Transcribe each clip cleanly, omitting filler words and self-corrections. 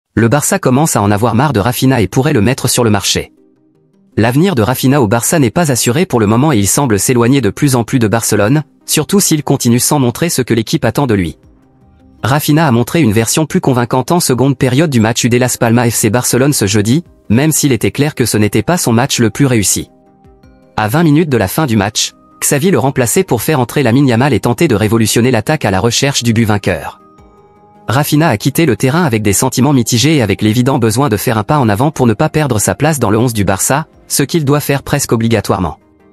Le Barça commence à en avoir marre de Rafinha et pourrait le mettre sur le marché. L'avenir de Rafinha au Barça n'est pas assuré pour le moment et il semble s'éloigner de plus en plus de Barcelone, surtout s'il continue sans montrer ce que l'équipe attend de lui. Rafinha a montré une version plus convaincante en seconde période du match UD Las Palmas FC Barcelone ce jeudi, même s'il était clair que ce n'était pas son match le plus réussi. À 20 minutes de la fin du match, Xavi le remplaçait pour faire entrer Lamine Yamal et tenter de révolutionner l'attaque à la recherche du but vainqueur. Rafinha a quitté le terrain avec des sentiments mitigés et avec l'évident besoin de faire un pas en avant pour ne pas perdre sa place dans le 11 du Barça, ce qu'il doit faire presque obligatoirement.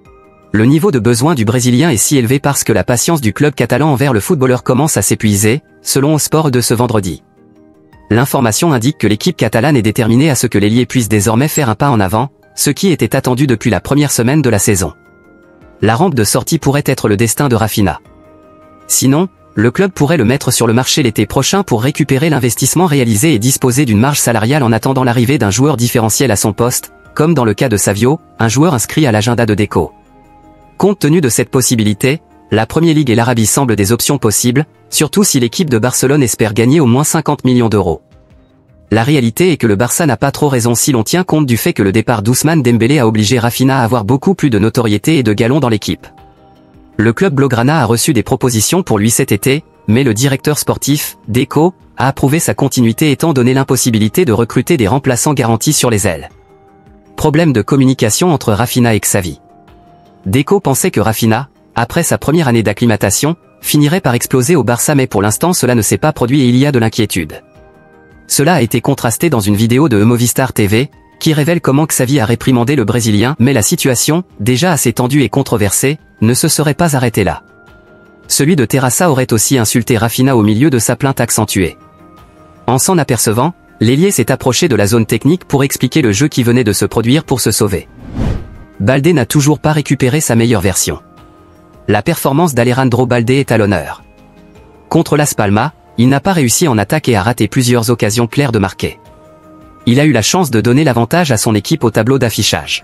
Le niveau de besoin du Brésilien est si élevé parce que la patience du club catalan envers le footballeur commence à s'épuiser, selon au Sport de ce vendredi. L'information indique que l'équipe catalane est déterminée à ce que l'ailier puisse désormais faire un pas en avant, ce qui était attendu depuis la première semaine de la saison. La rampe de sortie pourrait être le destin de Rafinha. Sinon, le club pourrait le mettre sur le marché l'été prochain pour récupérer l'investissement réalisé et disposer d'une marge salariale en attendant l'arrivée d'un joueur différentiel à son poste, comme dans le cas de Savio, un joueur inscrit à l'agenda de Deco. Compte tenu de cette possibilité, la Premier League et l'Arabie semblent des options possibles, surtout si l'équipe de Barcelone espère gagner au moins 50 millions d'euros. La réalité est que le Barça n'a pas trop raison si l'on tient compte du fait que le départ d'Ousmane Dembélé a obligé Rafinha à avoir beaucoup plus de notoriété et de galons dans l'équipe. Le club blaugrana a reçu des propositions pour lui cet été, mais le directeur sportif, Deco, a approuvé sa continuité étant donné l'impossibilité de recruter des remplaçants garantis sur les ailes. Problème de communication entre Rafinha et Xavi. Deco pensait que Rafinha, après sa première année d'acclimatation, finirait par exploser au Barça mais pour l'instant cela ne s'est pas produit et il y a de l'inquiétude. Cela a été contrasté dans une vidéo de Movistar TV, qui révèle comment Xavi a réprimandé le Brésilien, mais la situation, déjà assez tendue et controversée, ne se serait pas arrêtée là. Celui de Terrassa aurait aussi insulté Rafinha au milieu de sa plainte accentuée. En s'en apercevant, l'ailier s'est approché de la zone technique pour expliquer le jeu qui venait de se produire pour se sauver. Baldé n'a toujours pas récupéré sa meilleure version. La performance d'Alejandro Baldé est à l'honneur. Contre Las Palmas, il n'a pas réussi en attaque et a raté plusieurs occasions claires de marquer. Il a eu la chance de donner l'avantage à son équipe au tableau d'affichage.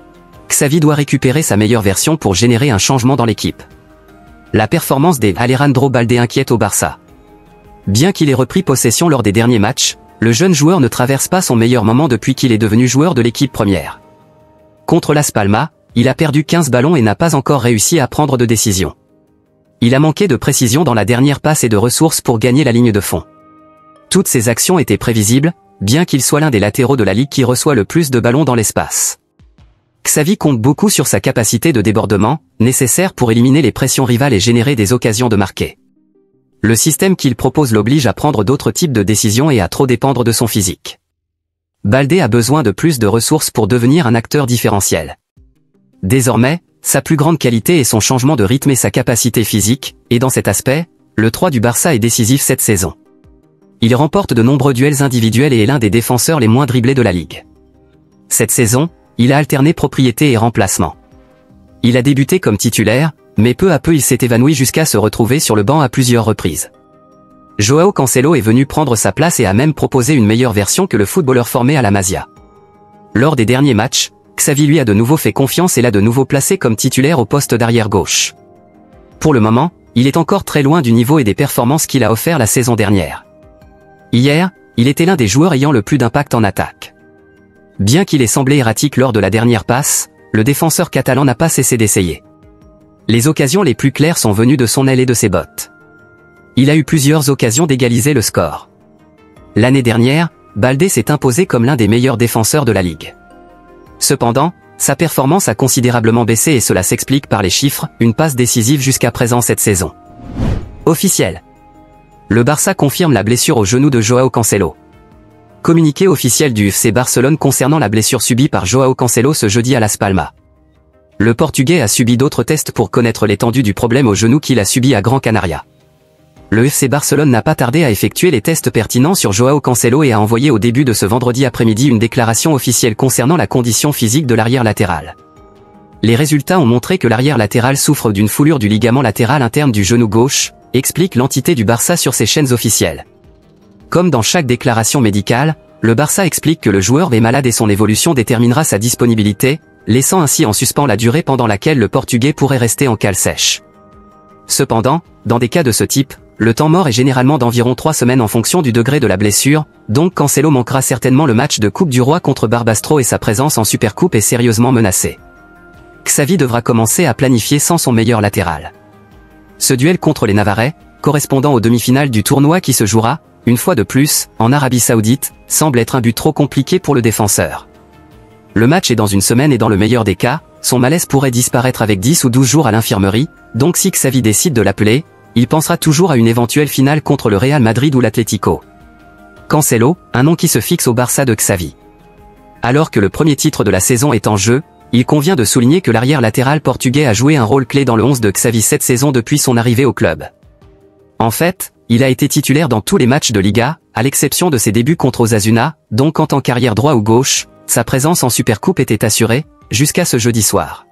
Xavi doit récupérer sa meilleure version pour générer un changement dans l'équipe. La performance d'Alejandro Baldé inquiète au Barça. Bien qu'il ait repris possession lors des derniers matchs, le jeune joueur ne traverse pas son meilleur moment depuis qu'il est devenu joueur de l'équipe première. Contre Las Palmas, il a perdu 15 ballons et n'a pas encore réussi à prendre de décision. Il a manqué de précision dans la dernière passe et de ressources pour gagner la ligne de fond. Toutes ces actions étaient prévisibles, bien qu'il soit l'un des latéraux de la ligue qui reçoit le plus de ballons dans l'espace. Xavi compte beaucoup sur sa capacité de débordement, nécessaire pour éliminer les pressions rivales et générer des occasions de marquer. Le système qu'il propose l'oblige à prendre d'autres types de décisions et à trop dépendre de son physique. Baldé a besoin de plus de ressources pour devenir un acteur différentiel. Désormais, sa plus grande qualité est son changement de rythme et sa capacité physique, et dans cet aspect, le 3 du Barça est décisif cette saison. Il remporte de nombreux duels individuels et est l'un des défenseurs les moins dribblés de la ligue. Cette saison, il a alterné propriété et remplacement. Il a débuté comme titulaire, mais peu à peu il s'est évanoui jusqu'à se retrouver sur le banc à plusieurs reprises. Joao Cancelo est venu prendre sa place et a même proposé une meilleure version que le footballeur formé à la Masia. Lors des derniers matchs, Xavi lui a de nouveau fait confiance et l'a de nouveau placé comme titulaire au poste d'arrière gauche. Pour le moment, il est encore très loin du niveau et des performances qu'il a offert la saison dernière. Hier, il était l'un des joueurs ayant le plus d'impact en attaque. Bien qu'il ait semblé erratique lors de la dernière passe, le défenseur catalan n'a pas cessé d'essayer. Les occasions les plus claires sont venues de son aile et de ses bottes. Il a eu plusieurs occasions d'égaliser le score. L'année dernière, Baldé s'est imposé comme l'un des meilleurs défenseurs de la ligue. Cependant, sa performance a considérablement baissé et cela s'explique par les chiffres, une passe décisive jusqu'à présent cette saison. Officiel. Le Barça confirme la blessure au genou de Joao Cancelo. Communiqué officiel du FC Barcelone concernant la blessure subie par Joao Cancelo ce jeudi à Las Palmas. Le Portugais a subi d'autres tests pour connaître l'étendue du problème au genou qu'il a subi à Gran Canaria. Le FC Barcelone n'a pas tardé à effectuer les tests pertinents sur Joao Cancelo et a envoyé au début de ce vendredi après-midi une déclaration officielle concernant la condition physique de l'arrière latéral. Les résultats ont montré que l'arrière latéral souffre d'une foulure du ligament latéral interne du genou gauche, explique l'entité du Barça sur ses chaînes officielles. Comme dans chaque déclaration médicale, le Barça explique que le joueur est malade et son évolution déterminera sa disponibilité, laissant ainsi en suspens la durée pendant laquelle le Portugais pourrait rester en cale sèche. Cependant, dans des cas de ce type, le temps mort est généralement d'environ 3 semaines en fonction du degré de la blessure, donc Cancelo manquera certainement le match de Coupe du Roi contre Barbastro et sa présence en Supercoupe est sérieusement menacée. Xavi devra commencer à planifier sans son meilleur latéral. Ce duel contre les Navarrais, correspondant aux demi-finales du tournoi qui se jouera, une fois de plus, en Arabie Saoudite, semble être un but trop compliqué pour le défenseur. Le match est dans une semaine et dans le meilleur des cas, son malaise pourrait disparaître avec 10 ou 12 jours à l'infirmerie, donc si Xavi décide de l'appeler, il pensera toujours à une éventuelle finale contre le Real Madrid ou l'Atlético. Cancelo, un nom qui se fixe au Barça de Xavi. Alors que le premier titre de la saison est en jeu, il convient de souligner que l'arrière latéral portugais a joué un rôle clé dans le 11 de Xavi cette saison depuis son arrivée au club. En fait, il a été titulaire dans tous les matchs de Liga, à l'exception de ses débuts contre Osasuna, donc en tant qu'arrière droit ou gauche, sa présence en Supercoupe était assurée, jusqu'à ce jeudi soir.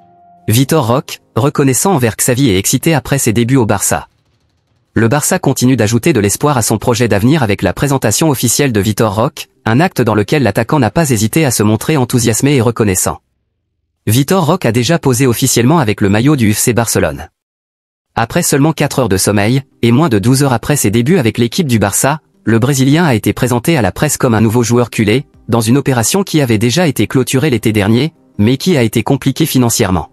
Vitor Roque, reconnaissant envers Xavi et excité après ses débuts au Barça. Le Barça continue d'ajouter de l'espoir à son projet d'avenir avec la présentation officielle de Vitor Roque, un acte dans lequel l'attaquant n'a pas hésité à se montrer enthousiasmé et reconnaissant. Vitor Roque a déjà posé officiellement avec le maillot du FC Barcelone. Après seulement 4 heures de sommeil, et moins de 12 heures après ses débuts avec l'équipe du Barça, le Brésilien a été présenté à la presse comme un nouveau joueur culé, dans une opération qui avait déjà été clôturée l'été dernier, mais qui a été compliquée financièrement.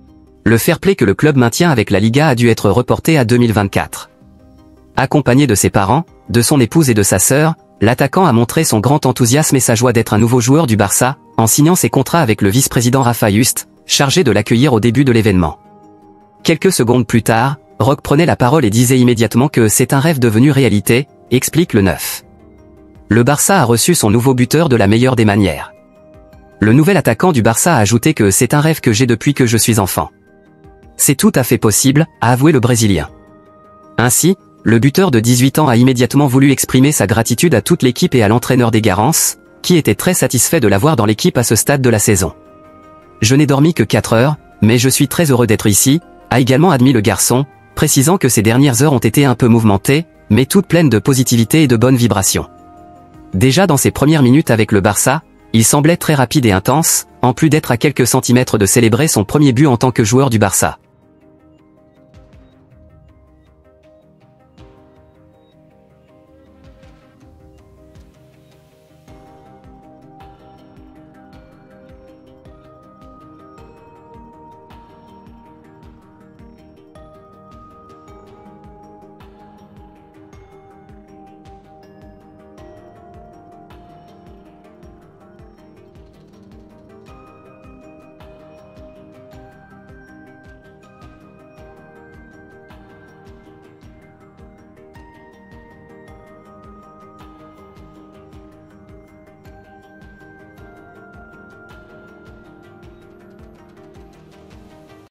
Le fair play que le club maintient avec la Liga a dû être reporté à 2024. Accompagné de ses parents, de son épouse et de sa sœur, l'attaquant a montré son grand enthousiasme et sa joie d'être un nouveau joueur du Barça, en signant ses contrats avec le vice-président Rafa Just, chargé de l'accueillir au début de l'événement. Quelques secondes plus tard, Roque prenait la parole et disait immédiatement que c'est un rêve devenu réalité, explique le 9. Le Barça a reçu son nouveau buteur de la meilleure des manières. Le nouvel attaquant du Barça a ajouté que c'est un rêve que j'ai depuis que je suis enfant. C'est tout à fait possible, a avoué le Brésilien. Ainsi, le buteur de 18 ans a immédiatement voulu exprimer sa gratitude à toute l'équipe et à l'entraîneur des Garance, qui était très satisfait de l'avoir dans l'équipe à ce stade de la saison. Je n'ai dormi que 4 heures, mais je suis très heureux d'être ici, a également admis le garçon, précisant que ces dernières heures ont été un peu mouvementées, mais toutes pleines de positivité et de bonnes vibrations. Déjà dans ses premières minutes avec le Barça, il semblait très rapide et intense, en plus d'être à quelques centimètres de célébrer son premier but en tant que joueur du Barça.